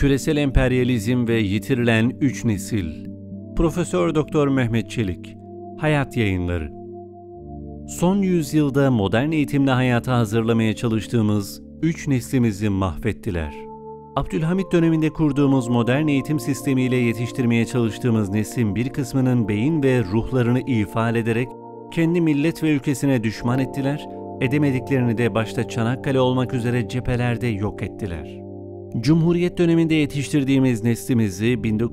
Küresel emperyalizm ve yitirilen 3 nesil. Profesör Doktor Mehmet Çelik. Hayat Yayınları. Son yüzyılda modern eğitimle hayata hazırlamaya çalıştığımız 3 neslimizi mahvettiler. Abdülhamit döneminde kurduğumuz modern eğitim sistemiyle yetiştirmeye çalıştığımız neslin bir kısmının beyin ve ruhlarını ifade ederek kendi millet ve ülkesine düşman ettiler, edemediklerini de başta Çanakkale olmak üzere cephelerde yok ettiler. Cumhuriyet döneminde yetiştirdiğimiz neslimizi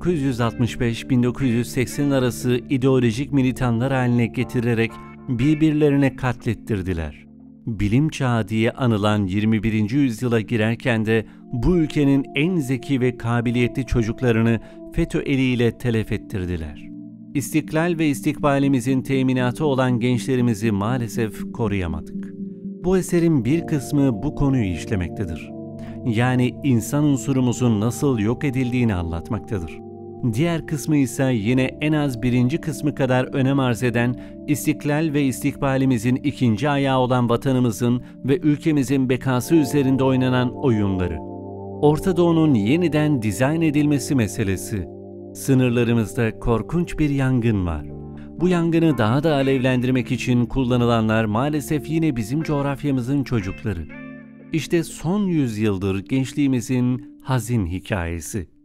1965-1980 arası ideolojik militanlar haline getirerek birbirlerine katlettirdiler. Bilim çağı diye anılan 21. yüzyıla girerken de bu ülkenin en zeki ve kabiliyetli çocuklarını FETÖ eliyle telef ettirdiler. İstiklal ve istikbalimizin teminatı olan gençlerimizi maalesef koruyamadık. Bu eserin bir kısmı bu konuyu işlemektedir. Yani insan unsurumuzun nasıl yok edildiğini anlatmaktadır. Diğer kısmı ise yine en az birinci kısmı kadar önem arz eden, istiklal ve istikbalimizin ikinci ayağı olan vatanımızın ve ülkemizin bekası üzerinde oynanan oyunları. Orta Doğu'nun yeniden dizayn edilmesi meselesi. Sınırlarımızda korkunç bir yangın var. Bu yangını daha da alevlendirmek için kullanılanlar maalesef yine bizim coğrafyamızın çocukları. İşte son yüzyıldır gençliğimizin hazin hikayesi.